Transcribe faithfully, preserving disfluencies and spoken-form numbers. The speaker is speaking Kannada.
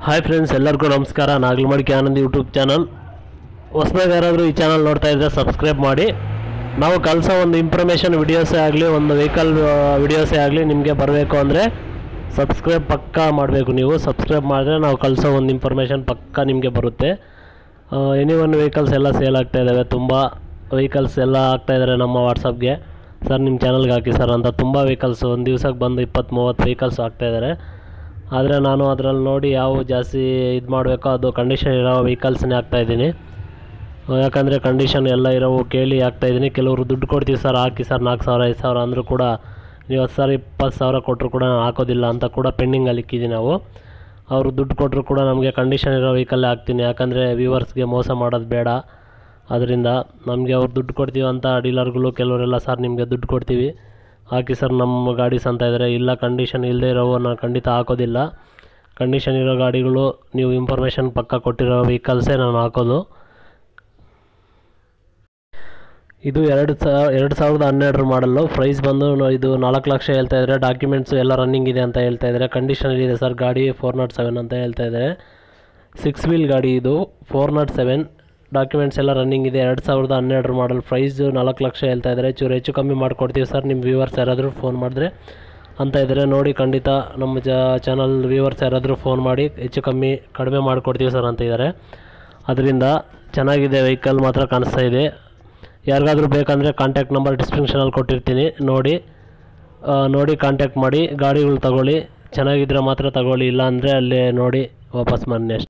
ಹಾಯ್ ಫ್ರೆಂಡ್ಸ್, ಎಲ್ಲರಿಗೂ ನಮಸ್ಕಾರ. ನಾಗಲಮಡಿಕೆ ಆನಂದ್ ಯೂಟ್ಯೂಬ್ ಚಾನಲ್ ಹೊಸದಾಗಿ ಯಾರಾದರೂ ಈ ಚಾನಲ್ ನೋಡ್ತಾ ಇದ್ದರೆ ಸಬ್ಸ್ಕ್ರೈಬ್ ಮಾಡಿ. ನಾವು ಕಲಿಸೋ ಒಂದು ಇನ್ಫಾರ್ಮೇಷನ್ ವಿಡಿಯೋಸೇ ಆಗಲಿ, ಒಂದು ವೆಹಿಕಲ್ ವಿಡಿಯೋಸೇ ಆಗಲಿ ನಿಮಗೆ ಬರಬೇಕು ಅಂದರೆ ಸಬ್ಸ್ಕ್ರೈಬ್ ಪಕ್ಕಾ ಮಾಡಬೇಕು. ನೀವು ಸಬ್ಸ್ಕ್ರೈಬ್ ಮಾಡಿದ್ರೆ ನಾವು ಕಲಿಸೋ ಒಂದು ಇನ್ಫಾರ್ಮೇಷನ್ ಪಕ್ಕಾ ನಿಮಗೆ ಬರುತ್ತೆ. ಎನಿ ಒನ್ ವೆಹಿಕಲ್ಸ್ ಎಲ್ಲ ಸೇಲ್ ಆಗ್ತಾ ಇದ್ದಾವೆ. ತುಂಬ ವೆಹಿಕಲ್ಸ್ ಎಲ್ಲ ಆಗ್ತಾಯಿದ್ದಾರೆ ನಮ್ಮ ವಾಟ್ಸಪ್ಗೆ. ಸರ್ ನಿಮ್ಮ ಚಾನಲ್ಗೆ ಹಾಕಿ ಸರ್ ಅಂತ ತುಂಬ ವೆಹಿಕಲ್ಸ್ ಒಂದು ದಿವ್ಸಕ್ಕೆ ಬಂದು ಇಪ್ಪತ್ತು ಮೂವತ್ತು ವೆಹಿಕಲ್ಸ್ ಆಗ್ತಾಯಿದ್ದಾರೆ. ಆದರೆ ನಾನು ಅದರಲ್ಲಿ ನೋಡಿ ಯಾವ ಜಾಸ್ತಿ ಇದು ಮಾಡಬೇಕೋ ಅದು ಕಂಡೀಷನ್ ಇರೋ ವೆಹಿಕಲ್ಸ್ನೇ ಹಾಕ್ತಾಯಿದ್ದೀನಿ. ಯಾಕಂದರೆ ಕಂಡೀಷನ್ ಎಲ್ಲ ಇರೋವು ಕೇಳಿ ಹಾಕ್ತಾಯಿದ್ದೀನಿ. ಕೆಲವರು ದುಡ್ಡು ಕೊಡ್ತೀವಿ ಸರ್ ಹಾಕಿ ಸರ್ ನಾಲ್ಕು ಸಾವಿರ ಐದು ಸಾವಿರ ಅಂದರೂ ಕೂಡ ನೀವು ಹತ್ತು ಸಾವಿರ ಇಪ್ಪತ್ತು ಸಾವಿರ ಕೊಟ್ಟರು ಕೂಡ ನಾನು ಹಾಕೋದಿಲ್ಲ ಅಂತ ಕೂಡ ಪೆಂಡಿಂಗಲ್ಲಿ ಇಕ್ಕಿದ್ದೀನಿ. ನಾವು ಅವರು ದುಡ್ಡು ಕೊಟ್ಟರು ಕೂಡ ನಮಗೆ ಕಂಡೀಷನ್ ಇರೋ ವೆಹಿಕಲ್ಲೇ ಹಾಕ್ತೀನಿ. ಯಾಕಂದರೆ ವ್ಯೂವರ್ಸ್ಗೆ ಮೋಸ ಮಾಡೋದು ಬೇಡ. ಅದರಿಂದ ನಮಗೆ ಅವ್ರು ದುಡ್ಡು ಕೊಡ್ತೀವಿ ಅಂತ ಡೀಲರ್ಗಳು ಕೆಲವರೆಲ್ಲ ಸರ್ ನಿಮಗೆ ದುಡ್ಡು ಕೊಡ್ತೀವಿ ಹಾಕಿ ಸರ್ ನಮ್ಮ ಗಾಡೀಸ್ ಅಂತ ಇದ್ದಾರೆ. ಇಲ್ಲ, ಕಂಡೀಷನ್ ಇಲ್ಲದೆ ಇರೋವು ನಾನು ಖಂಡಿತ ಹಾಕೋದಿಲ್ಲ. ಕಂಡೀಷನ್ ಇರೋ ಗಾಡಿಗಳು ನೀವು ಇನ್ಫಾರ್ಮೇಷನ್ ಪಕ್ಕ ಕೊಟ್ಟಿರೋ ವೆಹಿಕಲ್ಸೇ ನಾನು ಹಾಕೋದು. ಇದು ಎರಡು ಸಾವಿರ ಎರಡು ಸಾವಿರದ ಹನ್ನೆರಡರ ಮಾಡಲ್ಲು. ಪ್ರೈಸ್ ಬಂದು ಇದು ನಾಲ್ಕು ಲಕ್ಷ ಹೇಳ್ತಾ ಇದ್ದಾರೆ. ಡಾಕ್ಯುಮೆಂಟ್ಸು ಎಲ್ಲ ರನ್ನಿಂಗ್ ಇದೆ ಅಂತ ಹೇಳ್ತಾ ಇದ್ದಾರೆ. ಕಂಡೀಷನ್ ಇದೆ ಸರ್ ಗಾಡಿ ಫೋರ್ ನಾಟ್ ಸೆವೆನ್ ಅಂತ ಹೇಳ್ತಾ ಇದ್ದಾರೆ. ಸಿಕ್ಸ್ ವೀಲ್ ಗಾಡಿ ಇದು ಫೋರ್ ನಾಟ್ ಸೆವೆನ್. ಡಾಕ್ಯುಮೆಂಟ್ಸ್ ಎಲ್ಲ ರನ್ನಿಂಗ್ ಇದೆ. ಎರಡು ಸಾವಿರದ ಹನ್ನೆರಡರ ಮಾಡಲ್. ಪ್ರೈಸು ನಾಲ್ಕು ಲಕ್ಷ ಹೇಳ್ತಾ ಇದ್ದಾರೆ. ಚೂರು ಹೆಚ್ಚು ಕಮ್ಮಿ ಮಾಡಿಕೊಡ್ತೀವಿ ಸರ್ ನಿಮ್ಮ ವ್ಯೂವರ್ಸ್ ಯಾರಾದರೂ ಫೋನ್ ಮಾಡಿದ್ರೆ ಅಂತ ಇದ್ದಾರೆ. ನೋಡಿ, ಖಂಡಿತ ನಮ್ಮ ಜ ಚಾನಲ್ ವ್ಯೂವರ್ಸ್ ಯಾರಾದರೂ ಫೋನ್ ಮಾಡಿ ಹೆಚ್ಚು ಕಮ್ಮಿ ಕಡಿಮೆ ಮಾಡಿಕೊಡ್ತೀವಿ ಸರ್ ಅಂತ ಇದ್ದಾರೆ. ಅದರಿಂದ ಚೆನ್ನಾಗಿದೆ, ವೆಹಿಕಲ್ ಮಾತ್ರ ಕಾಣಿಸ್ತಾ ಇದೆ. ಯಾರಿಗಾದರೂ ಬೇಕಂದರೆ ಕಾಂಟ್ಯಾಕ್ಟ್ ನಂಬರ್ ಡಿಸ್ಕ್ರಿಪ್ಷನಲ್ಲಿ ಕೊಟ್ಟಿರ್ತೀನಿ. ನೋಡಿ ನೋಡಿ ಕಾಂಟ್ಯಾಕ್ಟ್ ಮಾಡಿ ಗಾಡಿಗಳು ತಗೊಳ್ಳಿ. ಚೆನ್ನಾಗಿದ್ದರೆ ಮಾತ್ರ ತಗೊಳ್ಳಿ, ಇಲ್ಲ ಅಂದರೆ ಅಲ್ಲೇ ನೋಡಿ ವಾಪಸ್ ಬನ್ನಿ ಅಷ್ಟೇ.